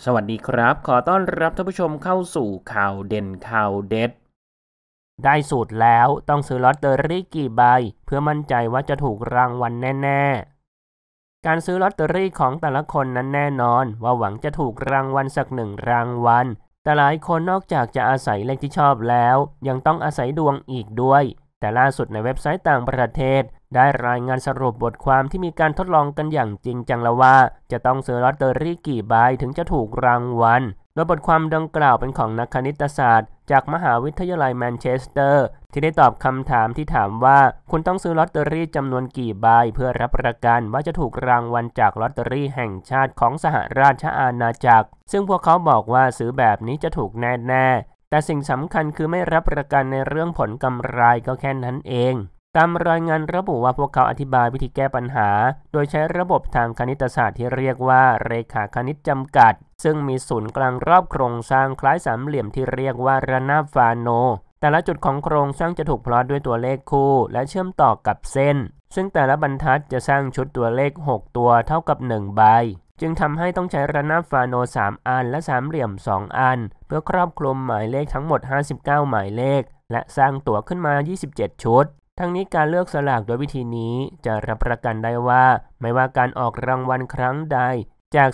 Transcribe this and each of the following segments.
สวัสดีครับขอต้อนรับท่านผู้ชมเข้าสู่ข่าวเด่นข่าวเด็ดได้สูตรแล้วต้องซื้อลอตเตอรี่กี่ใบเพื่อมั่นใจว่าจะถูกรางวัลแน่ๆการซื้อลอตเตอรี่ของแต่ละคนนั้นแน่นอนว่าหวังจะถูกรางวัลสักหนึ่งรางวัลแต่หลายคนนอกจากจะอาศัยเลขที่ชอบแล้วยังต้องอาศัยดวงอีกด้วยแต่ล่าสุดในเว็บไซต์ต่างประเทศได้รายงานสรุปบทความที่มีการทดลองกันอย่างจริงจังแล้วว่าจะต้องซื้อลอตเตอรี่กี่ใบถึงจะถูกรางวัลโดยบทความดังกล่าวเป็นของนักคณิตศาสตร์จากมหาวิทยาลัยแมนเชสเตอร์ที่ได้ตอบคำถามที่ถามว่าคุณต้องซื้อลอตเตอรี่จำนวนกี่ใบเพื่อรับประกันว่าจะถูกรางวัลจากลอตเตอรี่แห่งชาติของสหราชอาณาจักรซึ่งพวกเขาบอกว่าซื้อแบบนี้จะถูกแน่ๆแต่สิ่งสำคัญคือไม่รับประกันในเรื่องผลกำไรก็แค่นั้นเองตามรายงานระบุว่าพวกเขาอธิบายวิธีแก้ปัญหาโดยใช้ระบบทางคณิตศาสตร์ที่เรียกว่าเรขาคณิตจำกัดซึ่งมีศูนย์กลางรอบโครงสร้างคล้ายสามเหลี่ยมที่เรียกว่าระนาบฟาโนแต่ละจุดของโครงสร้างจะถูกพลอตด้วยตัวเลขคู่และเชื่อมต่อกับเส้นซึ่งแต่ละบรรทัดจะสร้างชุดตัวเลข6ตัวเท่ากับ1ใบจึงทำให้ต้องใช้ระนาบฟาโน3อันและสามเหลี่ยม2อันเพื่อครอบคลุมหมายเลขทั้งหมด59หมายเลขและสร้างตั๋วขึ้นมา27ชุดทั้งนี้การเลือกสลากโดยวิธีนี้จะรับประกันได้ว่าไม่ว่าการออกรางวัลครั้งใดจาก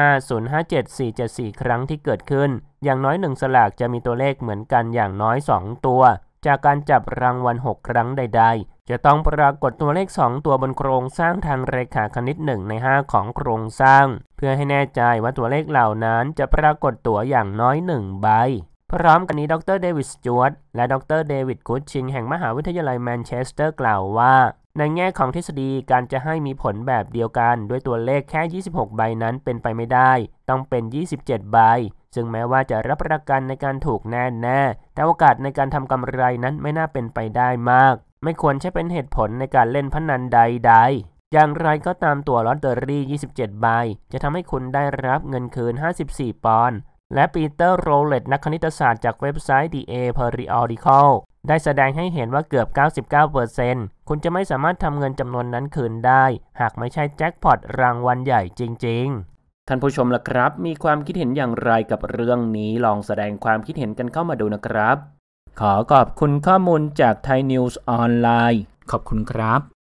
45057 474ครั้งที่เกิดขึ้นอย่างน้อย1สลากจะมีตัวเลขเหมือนกันอย่างน้อย2ตัวจากการจับรางวัล6ครั้งใดๆจะต้องปรากฏตัวเลข2ตัวบนโครงสร้างทางเรขาคณิต1ใน5ของโครงสร้างเพื่อให้แน่ใจว่าตัวเลขเหล่านั้นจะปรากฏตัวอย่างน้อย1ใบพร้อมกันนี้ดร.เดวิด สจ๊วตและดร.เดวิด กูดชิงแห่งมหาวิทยาลัยแมนเชสเตอร์กล่าวว่าในแง่ของทฤษฎีการจะให้มีผลแบบเดียวกันด้วยตัวเลขแค่26ใบนั้นเป็นไปไม่ได้ต้องเป็น27ใบซึ่งแม้ว่าจะรับประกันในการถูกแน่แต่โอกาสในการทำกำไรนั้นไม่น่าเป็นไปได้มากไม่ควรใช้เป็นเหตุผลในการเล่นพนันใดๆอย่างไรก็ตามตัวลอตเตอรี่27ใบจะทำให้คุณได้รับเงินคืน54ปอนด์และปีเตอร์ โรเลตนักคณิตศาสตร์จากเว็บไซต์ The A Periodical ได้แสดงให้เห็นว่าเกือบ 99% คุณจะไม่สามารถทำเงินจำนวนนั้นคืนได้หากไม่ใช่แจ็คพอตรางวัลใหญ่จริงๆท่านผู้ชมล่ะครับมีความคิดเห็นอย่างไรกับเรื่องนี้ลองแสดงความคิดเห็นกันเข้ามาดูนะครับขอขอบคุณข้อมูลจากไทยนิวส์ออนไลน์ขอบคุณครับ